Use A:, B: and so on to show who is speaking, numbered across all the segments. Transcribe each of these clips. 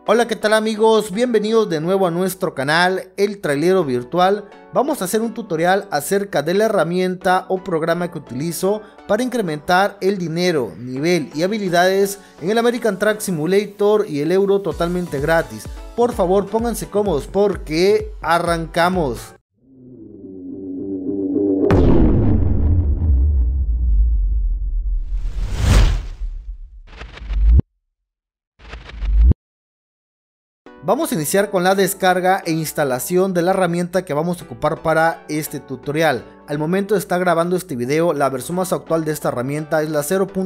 A: Hola, ¿qué tal amigos? Bienvenidos de nuevo a nuestro canal, El Trailero Virtual. Vamos a hacer un tutorial acerca de la herramienta o programa que utilizo para incrementar el dinero, nivel y habilidades en el American Truck Simulator y el Euro totalmente gratis. Por favor, pónganse cómodos porque arrancamos. Vamos a iniciar con la descarga e instalación de la herramienta que vamos a ocupar para este tutorial. Al momento de estar grabando este video, la versión más actual de esta herramienta es la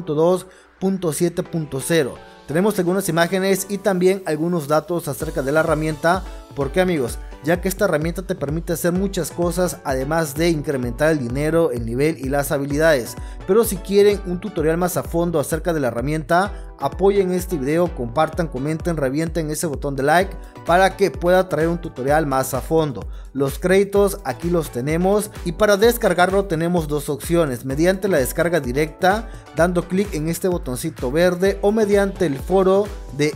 A: 0.2.7.0. Tenemos algunas imágenes y también algunos datos acerca de la herramienta. ¿Por qué, amigos? Ya que esta herramienta te permite hacer muchas cosas además de incrementar el dinero, el nivel y las habilidades. Pero si quieren un tutorial más a fondo acerca de la herramienta, apoyen este video, compartan, comenten, revienten ese botón de like para que pueda traer un tutorial más a fondo. Los créditos aquí los tenemos y para descargarlo tenemos dos opciones: mediante la descarga directa dando clic en este botoncito verde o mediante el foro de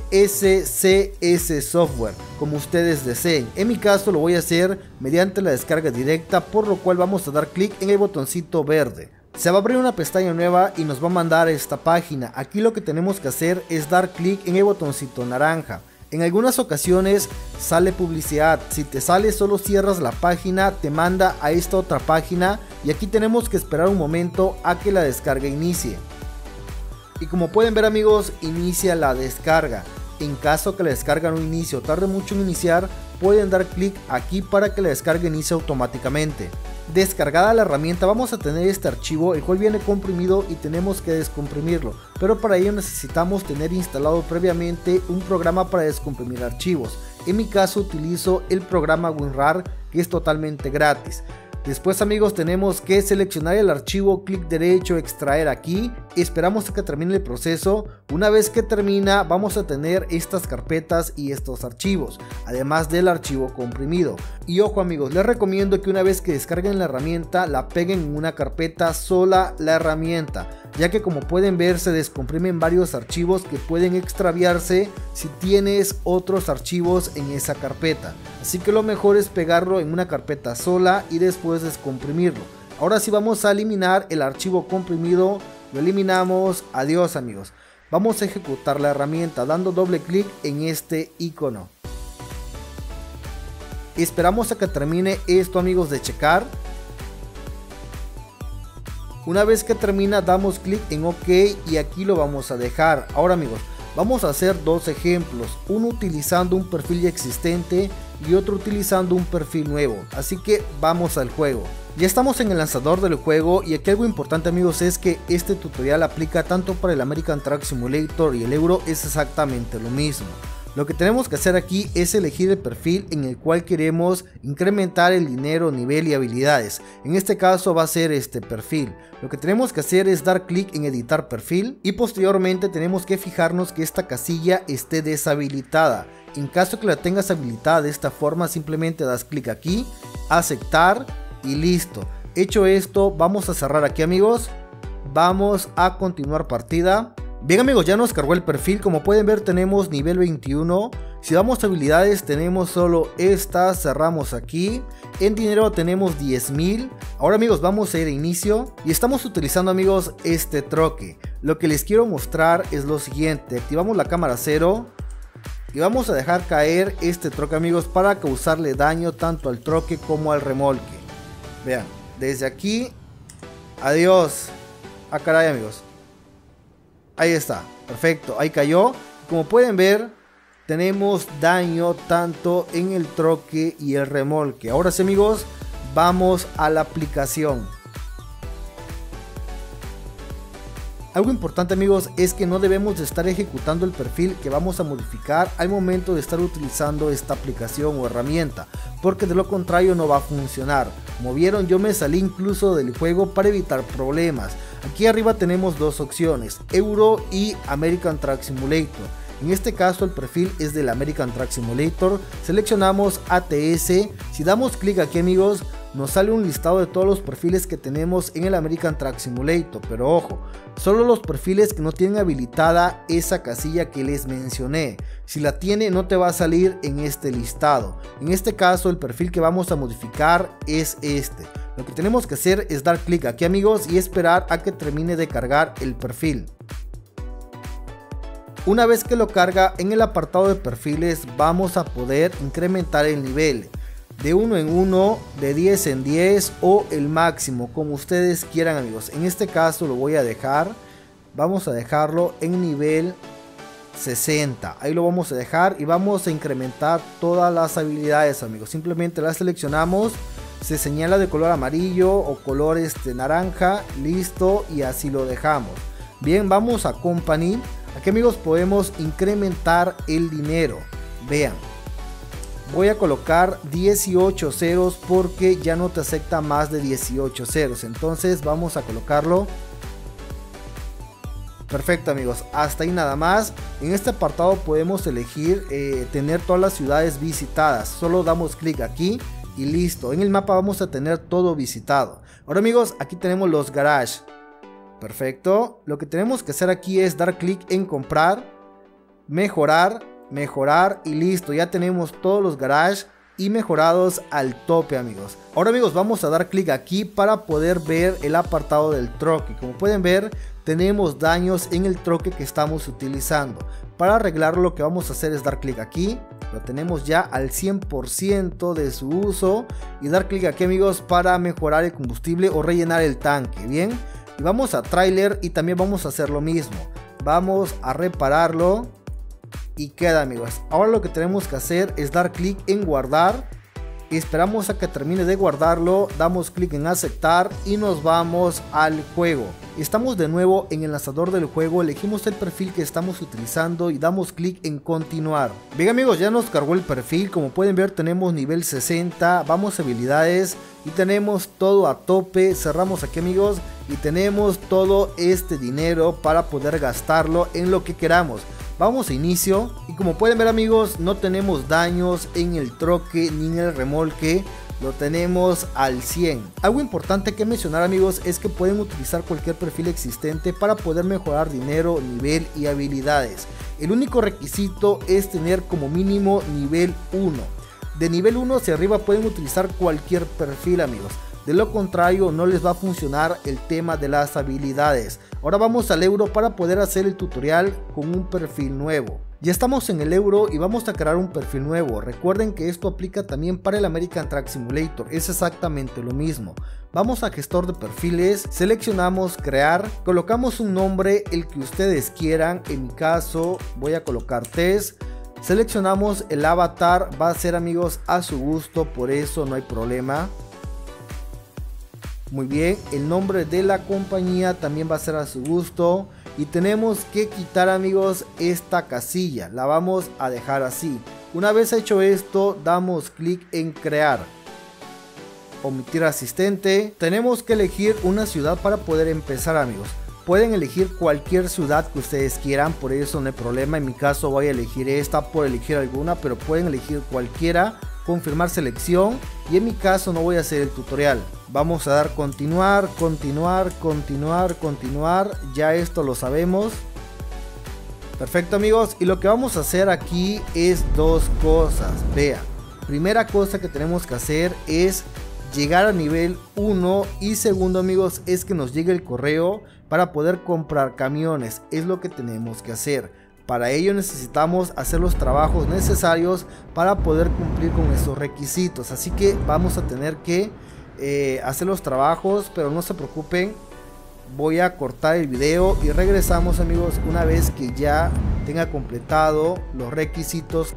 A: SCS Software, como ustedes deseen. En mi caso lo voy a hacer mediante la descarga directa, por lo cual vamos a dar clic en el botoncito verde. Se va a abrir una pestaña nueva y nos va a mandar a esta página. Aquí lo que tenemos que hacer es dar clic en el botoncito naranja. En algunas ocasiones sale publicidad. Si te sale, solo cierras la página, te manda a esta otra página y aquí tenemos que esperar un momento a que la descarga inicie. Y como pueden ver, amigos, inicia la descarga. En caso que la descarga no inicie o tarde mucho en iniciar, pueden dar clic aquí para que la descarga inicie automáticamente. Descargada la herramienta, vamos a tener este archivo, el cual viene comprimido y tenemos que descomprimirlo, pero para ello necesitamos tener instalado previamente un programa para descomprimir archivos. En mi caso utilizo el programa WinRAR, que es totalmente gratis. Después, amigos, tenemos que seleccionar el archivo, clic derecho, extraer aquí, esperamos a que termine el proceso. Una vez que termina, vamos a tener estas carpetas y estos archivos, además del archivo comprimido. Y ojo, amigos, les recomiendo que una vez que descarguen la herramienta, la peguen en una carpeta sola la herramienta, ya que como pueden ver se descomprimen varios archivos que pueden extraviarse si tienes otros archivos en esa carpeta. Así que lo mejor es pegarlo en una carpeta sola y después descomprimirlo. Ahora sí vamos a eliminar el archivo comprimido, lo eliminamos. Adiós, amigos. Vamos a ejecutar la herramienta dando doble clic en este icono. Esperamos a que termine esto, amigos, de checar. Una vez que termina, damos clic en OK y aquí lo vamos a dejar. Ahora, amigos, vamos a hacer dos ejemplos, uno utilizando un perfil ya existente y otro utilizando un perfil nuevo. Así que vamos al juego. Ya estamos en el lanzador del juego y aquí algo importante, amigos, es que este tutorial aplica tanto para el American Truck Simulator y el Euro, es exactamente lo mismo. Lo que tenemos que hacer aquí es elegir el perfil en el cual queremos incrementar el dinero, nivel y habilidades. En este caso va a ser este perfil. Lo que tenemos que hacer es dar clic en editar perfil y posteriormente tenemos que fijarnos que esta casilla esté deshabilitada. En caso que la tengas habilitada de esta forma, simplemente das clic aquí, aceptar y listo. Hecho esto, vamos a cerrar aquí, amigos. Vamos a continuar partida. Bien, amigos, ya nos cargó el perfil. Como pueden ver, tenemos nivel 21. Si damos habilidades, tenemos solo estas. Cerramos aquí. En dinero tenemos 10.000. Ahora, amigos, vamos a ir a inicio y estamos utilizando, amigos, este troque. Lo que les quiero mostrar es lo siguiente: activamos la cámara 0 y vamos a dejar caer este troque, amigos, para causarle daño tanto al troque como al remolque. Vean, desde aquí, adiós. Ah, caray, amigos. Ahí está, perfecto, ahí cayó. Como pueden ver, tenemos daño tanto en el troque y el remolque. Ahora sí, amigos, vamos a la aplicación. Algo importante, amigos, es que no debemos de estar ejecutando el perfil que vamos a modificar al momento de estar utilizando esta aplicación o herramienta, porque de lo contrario no va a funcionar. Como vieron, yo me salí incluso del juego para evitar problemas. Aquí arriba tenemos dos opciones, Euro y American Truck Simulator. En este caso el perfil es del American Truck Simulator. Seleccionamos ATS. Si damos clic aquí, amigos, nos sale un listado de todos los perfiles que tenemos en el American Truck Simulator, pero ojo, solo los perfiles que no tienen habilitada esa casilla que les mencioné. Si la tiene, no te va a salir en este listado. En este caso, el perfil que vamos a modificar es este. Lo que tenemos que hacer es dar clic aquí, amigos, y esperar a que termine de cargar el perfil. Una vez que lo carga, en el apartado de perfiles vamos a poder incrementar el nivel de 1 en 1, de 10 en 10 o el máximo, como ustedes quieran, amigos. En este caso lo voy a dejar, vamos a dejarlo en nivel 60. Ahí lo vamos a dejar y vamos a incrementar todas las habilidades, amigos. Simplemente las seleccionamos, se señala de color amarillo o color naranja, listo, y así lo dejamos. Bien, vamos a Company. Aquí, amigos, podemos incrementar el dinero. Vean, voy a colocar 18 ceros porque ya no te acepta más de 18 ceros. Entonces vamos a colocarlo. Perfecto, amigos, hasta ahí nada más. En este apartado podemos elegir tener todas las ciudades visitadas. Solo damos clic aquí y listo. En el mapa vamos a tener todo visitado. Ahora, amigos, aquí tenemos los garage. Perfecto, lo que tenemos que hacer aquí es dar clic en comprar, mejorar y listo, ya tenemos todos los garage y mejorados al tope, amigos. Ahora, amigos, vamos a dar clic aquí para poder ver el apartado del troque. Como pueden ver, tenemos daños en el troque que estamos utilizando. Para arreglarlo, lo que vamos a hacer es dar clic aquí, lo tenemos ya al 100% de su uso, y dar clic aquí, amigos, para mejorar el combustible o rellenar el tanque. Bien, y vamos a trailer y también vamos a hacer lo mismo, vamos a repararlo y queda, amigos. Ahora lo que tenemos que hacer es dar clic en guardar, esperamos a que termine de guardarlo, damos clic en aceptar y nos vamos al juego. Estamos de nuevo en el lanzador del juego, elegimos el perfil que estamos utilizando y damos clic en continuar. Bien, amigos, ya nos cargó el perfil. Como pueden ver, tenemos nivel 60, vamos a habilidades y tenemos todo a tope. Cerramos aquí, amigos, y tenemos todo este dinero para poder gastarlo en lo que queramos. Vamos a inicio y como pueden ver, amigos, no tenemos daños en el troque ni en el remolque, lo tenemos al 100. Algo importante que mencionar, amigos, es que pueden utilizar cualquier perfil existente para poder mejorar dinero, nivel y habilidades. El único requisito es tener como mínimo nivel 1. De nivel 1 hacia arriba pueden utilizar cualquier perfil, amigos. De lo contrario, no les va a funcionar el tema de las habilidades. Ahora vamos al euro para poder hacer el tutorial con un perfil nuevo. Ya estamos en el euro y vamos a crear un perfil nuevo. Recuerden que esto aplica también para el American Truck Simulator, es exactamente lo mismo. Vamos a gestor de perfiles, seleccionamos crear, colocamos un nombre, el que ustedes quieran. En mi caso voy a colocar test. Seleccionamos el avatar, va a ser, amigos, a su gusto, por eso no hay problema. Muy bien, el nombre de la compañía también va a ser a su gusto. Y tenemos que quitar, amigos, esta casilla, la vamos a dejar así. Una vez hecho esto, damos clic en crear, omitir asistente. Tenemos que elegir una ciudad para poder empezar, amigos. Pueden elegir cualquier ciudad que ustedes quieran, por eso no hay problema. En mi caso voy a elegir esta por elegir alguna, pero pueden elegir cualquiera. Confirmar selección y en mi caso no voy a hacer el tutorial. Vamos a dar continuar, ya esto lo sabemos. Perfecto, amigos, y lo que vamos a hacer aquí es dos cosas. Vean, primera cosa que tenemos que hacer es llegar a nivel 1 y segundo, amigos, es que nos llegue el correo para poder comprar camiones. Es lo que tenemos que hacer. Para ello necesitamos hacer los trabajos necesarios para poder cumplir con esos requisitos. Así que vamos a tener que hacer los trabajos, pero no se preocupen. Voy a cortar el video y regresamos, amigos, una vez que ya tenga completado los requisitos.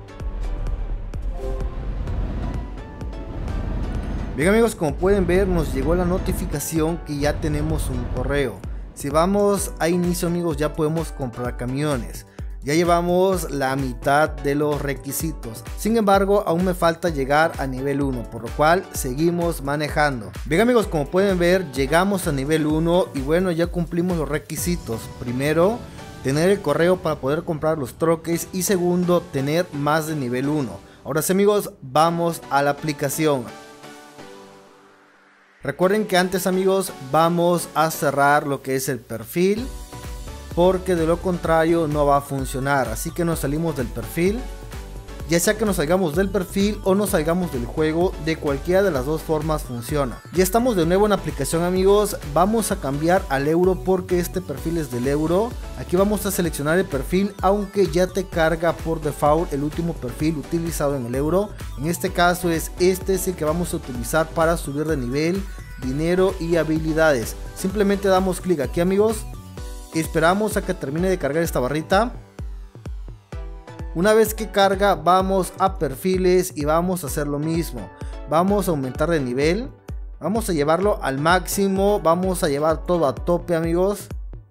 A: Bien, amigos, como pueden ver, nos llegó la notificación que ya tenemos un correo. Si vamos a inicio, amigos, ya podemos comprar camiones. Ya llevamos la mitad de los requisitos. Sin embargo, aún me falta llegar a nivel 1, por lo cual seguimos manejando. Bien, amigos, como pueden ver, llegamos a nivel 1 y bueno, ya cumplimos los requisitos. Primero, tener el correo para poder comprar los troques y segundo, tener más de nivel 1. Ahora sí, amigos, vamos a la aplicación. Recuerden que antes, amigos, vamos a cerrar lo que es el perfil, porque de lo contrario no va a funcionar. Así que nos salimos del perfil. Ya sea que nos salgamos del perfil o nos salgamos del juego, de cualquiera de las dos formas funciona. Ya estamos de nuevo en la aplicación, amigos. Vamos a cambiar al euro porque este perfil es del euro. Aquí vamos a seleccionar el perfil, aunque ya te carga por default el último perfil utilizado en el euro. En este caso es el que vamos a utilizar para subir de nivel, dinero y habilidades. Simplemente damos clic aquí, amigos. Esperamos a que termine de cargar esta barrita. Una vez que carga, vamos a perfiles y vamos a hacer lo mismo. Vamos a aumentar de nivel. Vamos a llevarlo al máximo. Vamos a llevar todo a tope, amigos.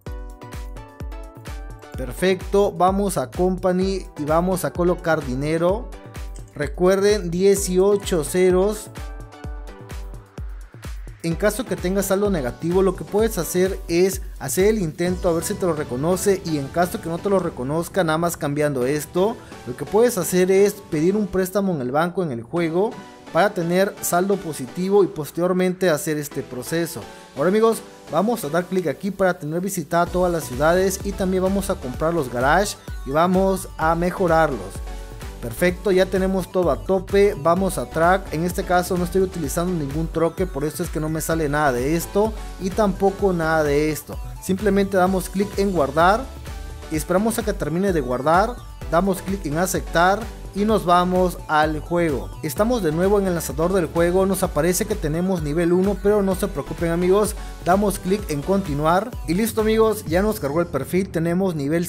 A: Perfecto. Vamos a company y vamos a colocar dinero. Recuerden, 18 ceros. En caso que tengas saldo negativo, lo que puedes hacer es hacer el intento a ver si te lo reconoce, y en caso que no te lo reconozca, nada más cambiando esto, lo que puedes hacer es pedir un préstamo en el banco, en el juego, para tener saldo positivo y posteriormente hacer este proceso. Ahora, amigos, vamos a dar clic aquí para tener visitada todas las ciudades, y también vamos a comprar los garage y vamos a mejorarlos. Perfecto, ya tenemos todo a tope. Vamos a track. En este caso no estoy utilizando ningún troque, por eso es que no me sale nada de esto y tampoco nada de esto. Simplemente damos clic en guardar y esperamos a que termine de guardar. Damos clic en aceptar y nos vamos al juego. Estamos de nuevo en el lanzador del juego. Nos aparece que tenemos nivel 1, pero no se preocupen, amigos. Damos clic en continuar y listo, amigos, ya nos cargó el perfil. Tenemos nivel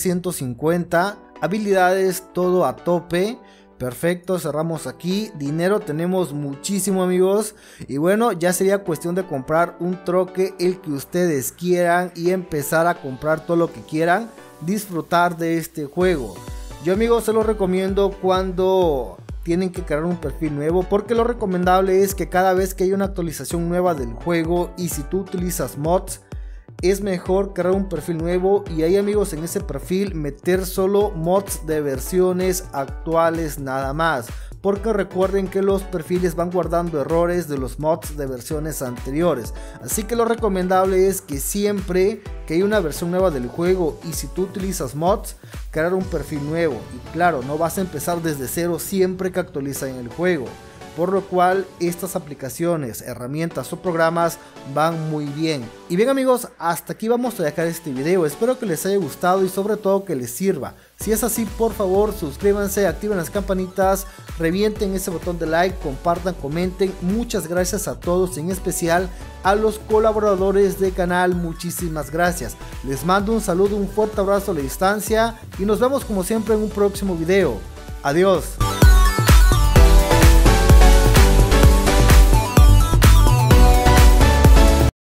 A: 150. Habilidades todo a tope. Perfecto, cerramos aquí. Dinero tenemos muchísimo, amigos. Y bueno, ya sería cuestión de comprar un troque, el que ustedes quieran, y empezar a comprar todo lo que quieran. Disfrutar de este juego. Yo, amigos, se lo recomiendo cuando tienen que crear un perfil nuevo, porque lo recomendable es que cada vez que hay una actualización nueva del juego, y si tú utilizas mods, es mejor crear un perfil nuevo y ahí, amigos, en ese perfil meter solo mods de versiones actuales nada más, porque recuerden que los perfiles van guardando errores de los mods de versiones anteriores. Así que lo recomendable es que siempre que hay una versión nueva del juego y si tú utilizas mods, crear un perfil nuevo. Y claro, no vas a empezar desde cero siempre que actualizan el juego, por lo cual estas aplicaciones, herramientas o programas van muy bien. Y bien, amigos, hasta aquí vamos a dejar este video. Espero que les haya gustado y sobre todo que les sirva. Si es así, por favor, suscríbanse, activen las campanitas, revienten ese botón de like, compartan, comenten. Muchas gracias a todos, en especial a los colaboradores del canal. Muchísimas gracias. Les mando un saludo, un fuerte abrazo a la distancia y nos vemos como siempre en un próximo video. Adiós.